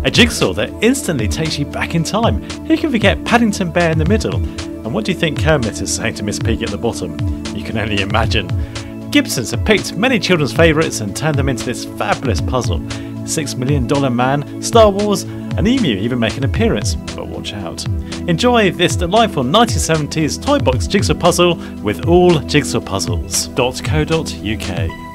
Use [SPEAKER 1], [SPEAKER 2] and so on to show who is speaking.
[SPEAKER 1] A jigsaw that instantly takes you back in time. Who can forget Paddington Bear in the middle? And what do you think Kermit is saying to Miss Piggy at the bottom? You can only imagine. Gibsons have picked many children's favourites and turned them into this fabulous puzzle. $6 Million Man, Star Wars, and Emu even make an appearance, but watch out. Enjoy this delightful 1970s toy box jigsaw puzzle with all jigsawpuzzles.co.uk.